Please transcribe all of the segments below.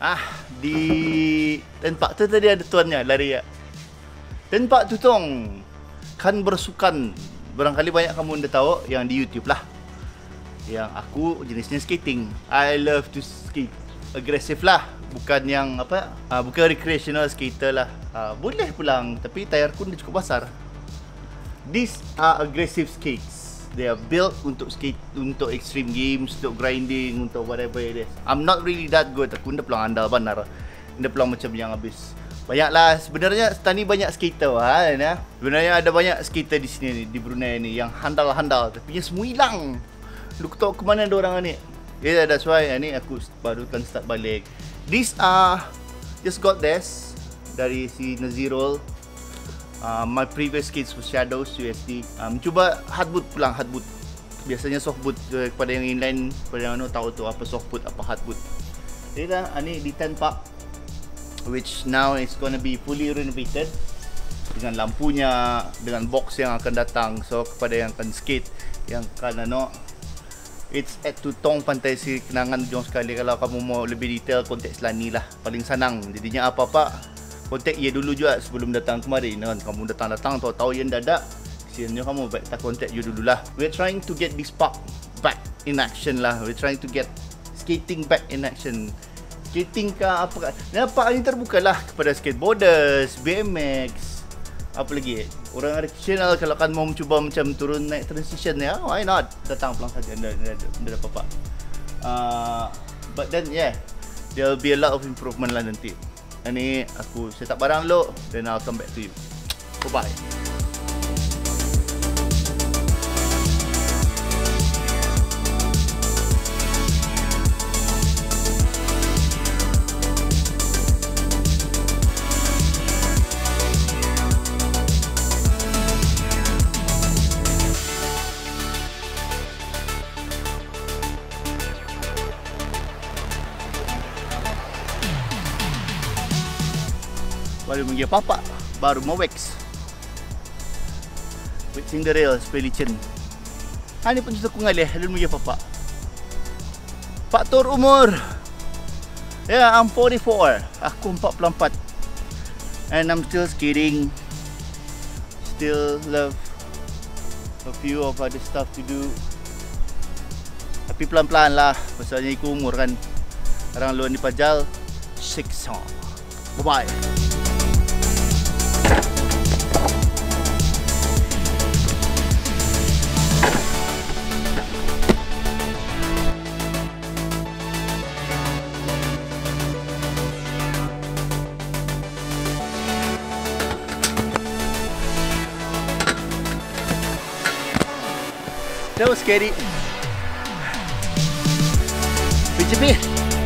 Di tempat tu tadi ada tuannya lari ya. Tempat tu tong kan bersukan. Barangkali banyak kamu dah tahu yang di YouTube lah. Yang aku jenisnya skating. I love to skate. Agresif lah. Bukan yang apa? Bukan recreational skater lah. Boleh pulang tapi tayarku dah cukup besar. These are aggressive skates. They are built untuk skate, untuk extreme games, untuk grinding, untuk whatever it is. I'm not really that good. Aku dah pulang andal benar. Dah pulang macam yang habis. Banyaklah sebenarnya tani banyak skater kan ya. Sebenarnya ada banyak skater di sini ni, di Brunei ni yang handal-handal tapi semua hilang. Lu tahu ke mana ada orang ni? Yeah, that's why ni aku baru kan start balik. These are just got this dari si Nazirul. My previous skates was Shadows USD. Cuba hard boot pulang, hard boot. Biasanya soft boot kepada yang inline, kepada yang tahu tu apa soft boot, apa hard boot. Jadi dah ni di Ten Park, which now is gonna be fully renovated dengan lampunya, dengan box yang akan datang. So kepada yang akan skate, yang akan it's at Tutong Pantai Sri Kenangan jom sekali. Kalau kamu mau lebih detail, kontak Selani lah, paling senang. Jadinya apa-apa kontak ia dulu juga sebelum datang kemari kan. Kamu datang-datang tahu-tahu yang dadak, kesiannya kamu baik tak kontak you dululah. We're trying to get this park back in action lah. We're trying to get skating back in action. Skating ke apa kan. Dan park ni terbuka lah kepada skateboarders, BMX, apa lagi, orang recreational. Kalau kan mau cuba macam turun naik transition ya, why not? Datang pulang saja, anda dapat apa. But then yeah, there'll be a lot of improvement lah nanti. Ini aku set up barang dulu, then I'll come back to you. Bye bye. Baru pergi apa-apa, baru mau wax. Waxing the rail supaya licin. Ni pun cerita aku ngalih, belum pergi apa-apa. Faktor umur. Yeah, I'm 44. Aku 44. And I'm still skating. Still love a few of other stuff to do. Tapi pelan-pelan lah, pasalnya ikut umur kan. Orang luar ni pajal 6 on. Bye-bye. That was scary. BGP.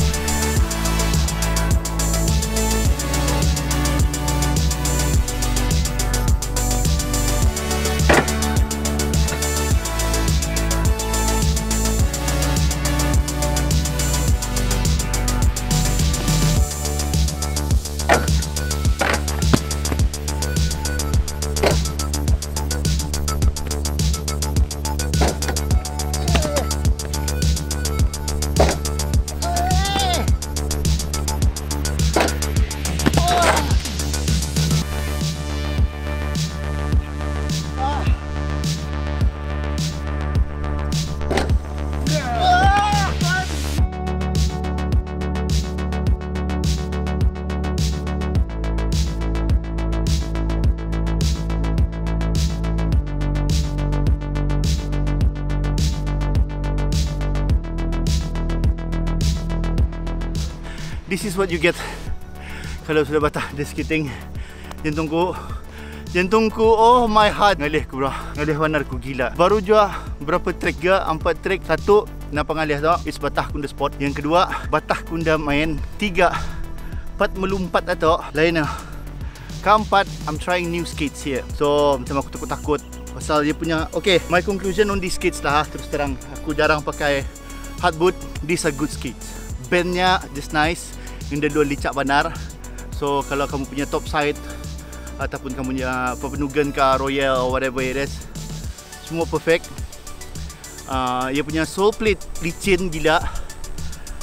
This is what you get kalau sudah batah the skating. Jantungku, oh my heart. Ngalih ku bro, ngalih wanar ku gila. Baru juga berapa track ga? 4 track. Satu, napa ngalih tu? Is batah ku dah spot. Yang kedua, batah ku dah main. 3, 4 melumpat atau lain lah. Keempat, I'm trying new skates here. So macam aku takut-takut pasal dia punya. Okay, my conclusion on these skates lah. Terus terang, aku jarang pakai hard boot. These are good skates. Bandnya just nice. Yang dia dua licak banar. So kalau kamu punya top side ataupun kamu punya penugan ke Royal or whatever it is, semua perfect. Dia punya sole plate licin gila.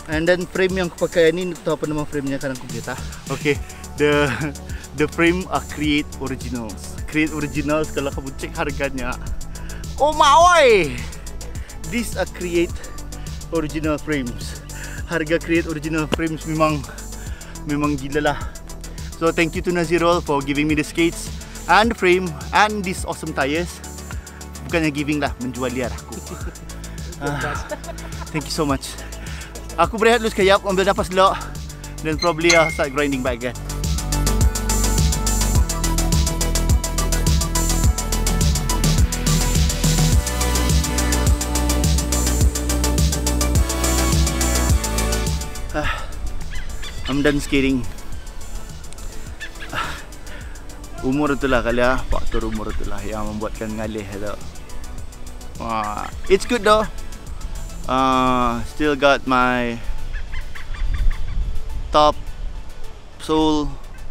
And then frame yang aku pakai ni, tahu apa nama frame nya kadang aku beritahu. Okay, the frame are Create Originals. Create Originals, kalau kamu cek harganya, oh my! These are Create Original frames. Harga Create Original frames memang gila lah. So thank you to Nazirol for giving me the skates and the frame and these awesome tires. Bukannya giving lah, menjual liar aku. Thank you so much. Aku berehat dulu sekejap, ambil nafas dulu. Then probably I'll start grinding back again. I'm done skating. Umur itulah kali lah, faktor umur itulah yang membuatkan ngalih tu. It's good though. Still got my top sole,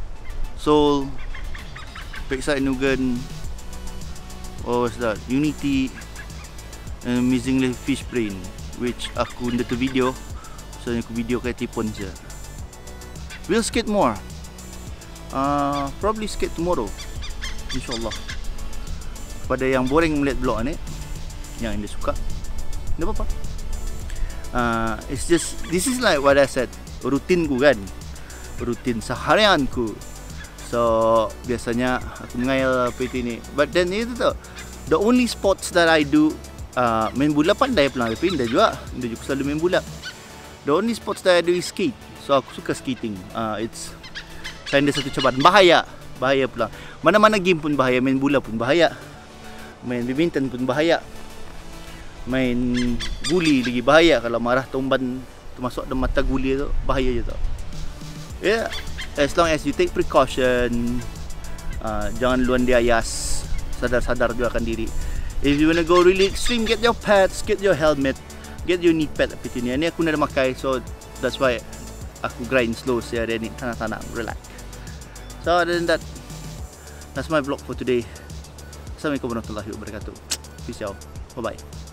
Backside Nugan, what was that? Unity, and Amazingly Fish Brain, which aku under tu video, so aku video kaya tipon je. We'll skate more. Probably skate tomorrow, InsyaAllah. Pada yang boring melihat vlog ni, yang anda suka, tak apa-apa. It's just, this is like what I said, rutin ku kan, rutin seharian ku. So biasanya aku mengail PT ni. But then itu tu, the only sports that I do, main bola pandai pelang, tapi indah juga selalu main bola. The only sports that I do is skate. So aku suka skating. It's kinda satu cobaan, bahaya pula. Mana-mana game pun bahaya, main bola pun bahaya, main badminton pun bahaya, main guli lagi bahaya. Kalau marah tomban termasuk dalam mata guli tu, bahaya je tau. Yeah, as long as you take precaution, jangan luan diayas, sadar-sadar juga akan diri. If you wanna go really extreme, get your pads, get your helmet, get your knee pad. Tapi ni aku nak makai, so that's why aku grind slow sehari ni, tanah-tanah, relax. So other than that, that's my vlog for today. Assalamualaikum warahmatullahi wabarakatuh. Peace out. Bye bye.